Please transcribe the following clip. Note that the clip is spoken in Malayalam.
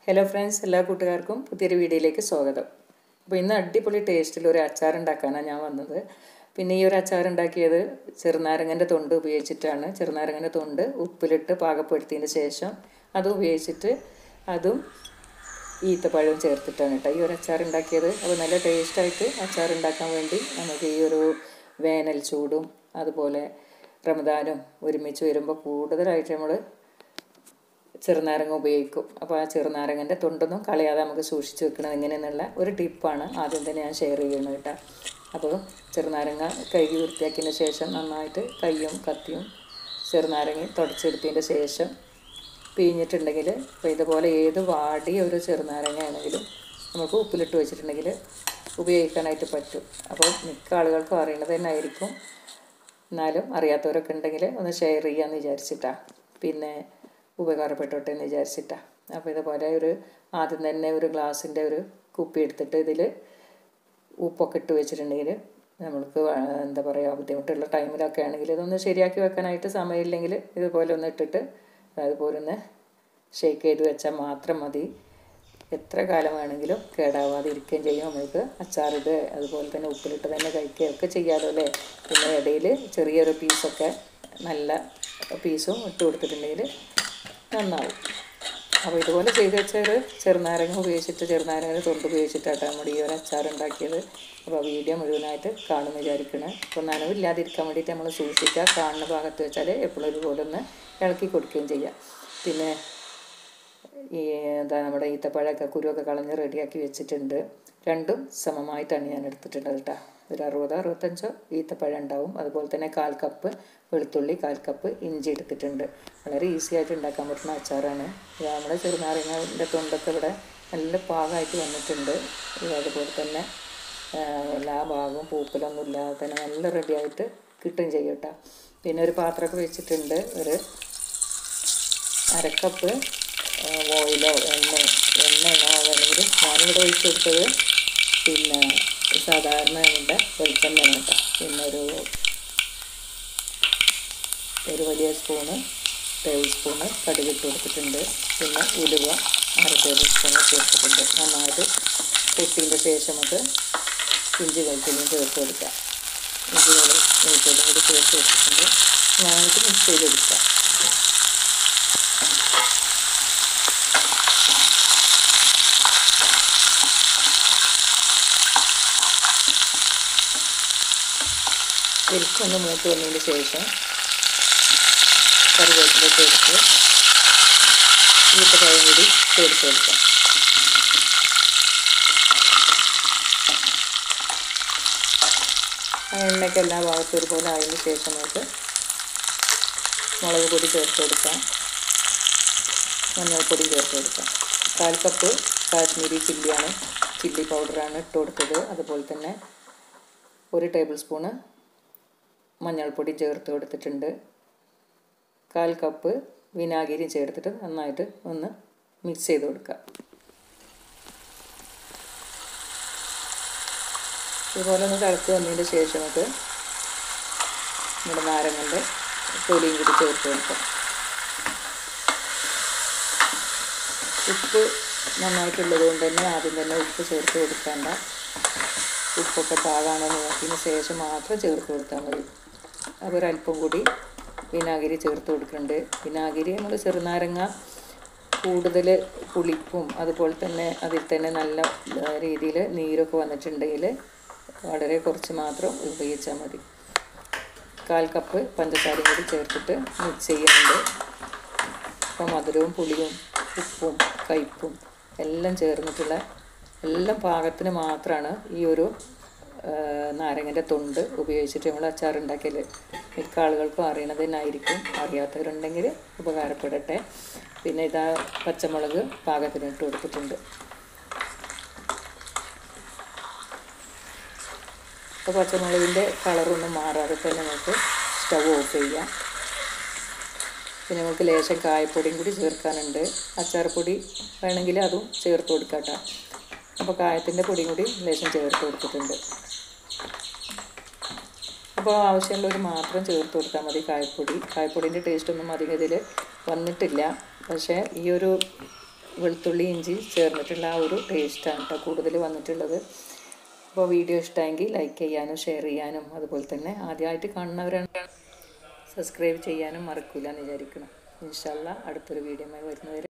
ഹലോ ഫ്രണ്ട്സ്, എല്ലാ കൂട്ടുകാർക്കും പുതിയൊരു വീഡിയോയിലേക്ക് സ്വാഗതം. അപ്പോൾ ഇന്ന് അടിപൊളി ടേസ്റ്റിൽ ഒരു അച്ചാർ ഉണ്ടാക്കാനാണ് ഞാൻ വന്നത്. പിന്നെ ഈ ഒരു അച്ചാർ ഉണ്ടാക്കിയത് ചെറുനാരങ്ങൻ്റെ തൊണ്ട് ഉപയോഗിച്ചിട്ടാണ്. ചെറുനാരങ്ങൻ്റെ തൊണ്ട് ഉപ്പിലിട്ട് പാകപ്പെടുത്തിയതിന് ശേഷം അത് ഉപയോഗിച്ചിട്ട് അതും ഈത്തപ്പഴവും ചേർത്തിട്ടാണ് കേട്ടോ ഈ ഒരു അച്ചാർ ഉണ്ടാക്കിയത്. അപ്പോൾ നല്ല ടേസ്റ്റായിട്ട് അച്ചാർ ഉണ്ടാക്കാൻ വേണ്ടി നമുക്ക് ഈ ഒരു വേനൽ ചൂടും അതുപോലെ റമദാനും ഒരുമിച്ച് വരുമ്പോൾ കൂടുതലായിട്ട് നമ്മൾ ചെറുനാരങ്ങ ഉപയോഗിക്കും. അപ്പോൾ ആ ചെറുനാരങ്ങൻ്റെ തൊണ്ടൊന്നും കളയാതെ നമുക്ക് സൂക്ഷിച്ച് വെക്കണം എങ്ങനെയെന്നുള്ള ഒരു ടിപ്പാണ് ആദ്യം തന്നെ ഞാൻ ഷെയർ ചെയ്യുന്നത് കേട്ടോ. അപ്പോൾ ചെറുനാരങ്ങ കഴുകി വൃത്തിയാക്കിയതിന് ശേഷം നന്നായിട്ട് കയ്യും കത്തിയും ചെറുനാരങ്ങ തുടച്ചെടുത്തതിൻ്റെ ശേഷം പിഴിഞ്ഞിട്ടുണ്ടെങ്കിൽ അപ്പോൾ ഇതുപോലെ ഏത് വാടിയ ഒരു ചെറുനാരങ്ങ ആണെങ്കിലും നമുക്ക് ഉപ്പിലിട്ട് വെച്ചിട്ടുണ്ടെങ്കിൽ ഉപയോഗിക്കാനായിട്ട് പറ്റും. അപ്പോൾ മിക്ക ആളുകൾക്കും അറിയണത് തന്നെ ആയിരിക്കും, എന്നാലും അറിയാത്തവരൊക്കെ ഉണ്ടെങ്കിൽ ഒന്ന് ഷെയർ ചെയ്യാമെന്ന് വിചാരിച്ചിട്ടാണ്, പിന്നെ ഉപകാരപ്പെട്ടോട്ടെ എന്ന് വിചാരിച്ചിട്ടാണ്. അപ്പോൾ ഇതുപോലെ ആദ്യം തന്നെ ഒരു ഗ്ലാസിൻ്റെ ഒരു കുപ്പി എടുത്തിട്ട് ഇതിൽ ഉപ്പൊക്കെ ഇട്ട് വെച്ചിട്ടുണ്ടെങ്കിൽ നമ്മൾക്ക് എന്താ പറയുക ബുദ്ധിമുട്ടുള്ള ടൈമിലൊക്കെ ആണെങ്കിൽ ഇതൊന്ന് ശരിയാക്കി വെക്കാനായിട്ട് സമയമില്ലെങ്കിൽ ഇതുപോലെ ഒന്ന് ഇട്ടിട്ട് അതുപോലെ ഒന്ന് ഷേക്ക് ചെയ്ത് വെച്ചാൽ മാത്രം മതി. എത്ര കാലം വേണമെങ്കിലും കേടാവാതെ ഇരിക്കുകയും ചെയ്യും. നമ്മൾക്ക് അച്ചാറിത് അതുപോലെ തന്നെ ഉപ്പിലിട്ട് തന്നെ കഴിക്കുകയൊക്കെ ചെയ്യാമല്ലോ അല്ലേ. പിന്നെ ഇടയിൽ ചെറിയൊരു പീസൊക്കെ നല്ല പീസും ഇട്ട് കൊടുത്തിട്ടുണ്ടെങ്കിൽ നന്നാവും. അപ്പോൾ ഇതുപോലെ ചെയ്ത് വെച്ചാൽ ചെറുനാരങ്ങ ഉപയോഗിച്ചിട്ട് ചെറുനാരങ്ങ തൊണ്ട് ഉപയോഗിച്ചിട്ടാണ് നമ്മുടെ ഈ ഒരു അച്ചാർ ഉണ്ടാക്കിയത്. അപ്പോൾ വീഡിയോ മുഴുവനായിട്ട് കാണുമെന്ന് വിചാരിക്കണം. അപ്പോൾ നനവില്ലാതിരിക്കാൻ വേണ്ടിയിട്ട് നമ്മൾ സൂക്ഷിക്കുക. കാണുന്ന ഭാഗത്ത് വെച്ചാൽ എപ്പോഴും ഇതുപോലെ ഒന്ന് ഇളക്കി കൊടുക്കുകയും ചെയ്യാം. പിന്നെ നമ്മുടെ ഈത്തപ്പഴമൊക്കെ കുരുവൊക്കെ കളഞ്ഞ് റെഡിയാക്കി വെച്ചിട്ടുണ്ട്. രണ്ടും സമമായിട്ടാണ് ഞാൻ എടുത്തിട്ടുള്ളത് കേട്ടോ. ഒരു 60-65 ഈത്തപ്പഴം ഉണ്ടാവും. അതുപോലെ തന്നെ 1/4 കപ്പ് വെളുത്തുള്ളി, 1/4 കപ്പ് ഇഞ്ചി എടുത്തിട്ടുണ്ട്. വളരെ ഈസി ആയിട്ട് ഉണ്ടാക്കാൻ പറ്റുന്ന അച്ചാറാണ്. നമ്മുടെ ചെറുനാരങ്ങൻ്റെ തൊണ്ടൊക്കെ ഇവിടെ നല്ല പാകമായിട്ട് വന്നിട്ടുണ്ട്. അതുപോലെ തന്നെ എല്ലാ ഭാഗവും പൂക്കലൊന്നും ഇല്ലാതെ തന്നെ നല്ല റെഡിയായിട്ട് കിട്ടുകയും ചെയ്യും കേട്ടോ. പിന്നെ ഒരു പാത്രമൊക്കെ വെച്ചിട്ടുണ്ട്. ഒരു 1/2 കപ്പ് ഓയിലോ എണ്ണയോ വേണമെങ്കിൽ ഞാനിവിടെ ഒഴിച്ച് കൊടുത്തത് പിന്നെ സാധാരണ നമ്മുടെ വെളിച്ചെണ്ണയാണ് കേട്ടോ. പിന്നെ ഒരു വലിയ ടേബിൾ സ്പൂണ് കടുകിട്ട് കൊടുത്തിട്ടുണ്ട്. പിന്നെ ഉലുവ 1/2 ടേബിൾ സ്പൂണ് ചേർത്തിട്ടുണ്ട്. നന്നായിട്ട് പൊട്ടിയതിൻ്റെ ശേഷം നമുക്ക് ഇഞ്ചി വെളുത്തുള്ളിയും ചേർത്ത് കൊടുക്കാം. ഇഞ്ചി വെളുത്തുള്ളിയും കൂടി ചേർത്ത് വെച്ചിട്ടുണ്ട്. നന്നായിട്ട് മിക്സ് ചെയ്തെടുക്കാം. ശരിക്കൊന്ന് മൂത്ത് വന്നതിന് ശേഷം കറിവേപ്പില ചേർത്ത് ഈത്തപ്പഴം കൂടി ചേർത്ത് കൊടുക്കാം. എണ്ണയ്ക്ക് എല്ലാ ഭാഗത്തും ഒരുപോലെ ആയതിന് ശേഷം നമുക്ക് മുളക് പൊടി ചേർത്ത് കൊടുക്കാം, മഞ്ഞൾപ്പൊടി ചേർത്ത് കൊടുക്കാം. 1/4 കപ്പ് കാശ്മീരി ചില്ലി പൗഡറാണ് ഇട്ട് കൊടുത്തത്. അതുപോലെ തന്നെ 1 ടേബിൾ സ്പൂണ് മഞ്ഞൾപ്പൊടി ചേർത്ത് കൊടുത്തിട്ടുണ്ട്. 1/4 കപ്പ് വിനാഗിരി ചേർത്തിട്ട് നന്നായിട്ട് ഒന്ന് മിക്സ് ചെയ്ത് കൊടുക്കുക. ഇതുപോലെ ഒന്ന് തിളച്ച് വന്നതിന് ശേഷം നമുക്ക് നമ്മുടെ നാരങ്ങൻ്റെ തൊലിയും കൂടി ചേർത്ത് കൊടുക്കാം. ഉപ്പ് നന്നായിട്ടുള്ളത് കൊണ്ട് തന്നെ ആദ്യം തന്നെ ഉപ്പ് ചേർത്ത് കൊടുക്കേണ്ട. ഉപ്പൊക്കെ പാകാണോ നോക്കിയതിന് ശേഷം മാത്രം ചേർത്ത് കൊടുത്താൽ മതി. അപ്പോൾ ഒരല്പം കൂടി വിനാഗിരി ചേർത്ത് കൊടുക്കുന്നുണ്ട്. വിനാഗിരി നമ്മൾ ചെറുനാരങ്ങ കൂടുതൽ പുളിപ്പും അതുപോലെ തന്നെ അതിൽ തന്നെ നല്ല രീതിയിൽ നീരൊക്കെ വന്നിട്ടുണ്ടെങ്കിൽ വളരെ കുറച്ച് മാത്രം ഉപയോഗിച്ചാൽ മതി. 1/4 കപ്പ് പഞ്ചസാരയും കൂടി ചേർത്തിട്ട് മിക്സ് ചെയ്യുന്നുണ്ട്. അപ്പോൾ മധുരവും പുളിയും ഉപ്പും കയ്പ്പും എല്ലാം ചേർന്നിട്ടുള്ള എല്ലാം പാകത്തിന് മാത്രമാണ് ഈ ഒരു നാരങ്ങൻ്റെ തൊണ്ട് ഉപയോഗിച്ചിട്ട് നമ്മൾ അച്ചാർ ഉണ്ടാക്കിയത്. മിക്ക ആളുകൾക്കും അറിയണത് തന്നെ ആയിരിക്കും, അറിയാത്തവരുണ്ടെങ്കിൽ ഉപകാരപ്പെടട്ടെ. പിന്നെ ഇതാ പച്ചമുളക് പാകത്തിന് ഇട്ട് കൊടുത്തിട്ടുണ്ട്. അപ്പോൾ പച്ചമുളകിൻ്റെ കളറൊന്നും മാറാതെ തന്നെ നമുക്ക് സ്റ്റവ് ഓഫ് ചെയ്യാം. പിന്നെ നമുക്ക് ലേശം കായപ്പൊടിയും കൂടി ചേർക്കാനുണ്ട്. അച്ചാർപ്പൊടി വേണമെങ്കിൽ അതും ചേർത്ത് കൊടുക്കാം കേട്ടോ. അപ്പോൾ കായത്തിൻ്റെ പൊടിയും കൂടി ലേശം ചേർത്ത് കൊടുത്തിട്ടുണ്ട്. അപ്പോൾ ആവശ്യമുള്ളവർ മാത്രം ചേർത്ത് കൊടുത്താൽ മതി കായപ്പൊടി. കായപ്പൊടിൻ്റെ ടേസ്റ്റൊന്നും അധികം ഇതിൽ വന്നിട്ടില്ല. പക്ഷേ ഈ ഒരു വെളുത്തുള്ളി ഇഞ്ചി ചേർന്നിട്ടുള്ള ആ ഒരു ടേസ്റ്റാണ് കേട്ടോ കൂടുതൽ വന്നിട്ടുള്ളത്. അപ്പോൾ വീഡിയോ ഇഷ്ടമെങ്കിൽ ലൈക്ക് ചെയ്യാനും ഷെയർ ചെയ്യാനും അതുപോലെ തന്നെ ആദ്യമായിട്ട് കാണുന്നവരാണ് സബ്സ്ക്രൈബ് ചെയ്യാനും മറക്കില്ല എന്ന് വിചാരിക്കണം. ഇൻഷാ അല്ലാഹ് അടുത്തൊരു വീഡിയോയുമായി വരുന്നവരെ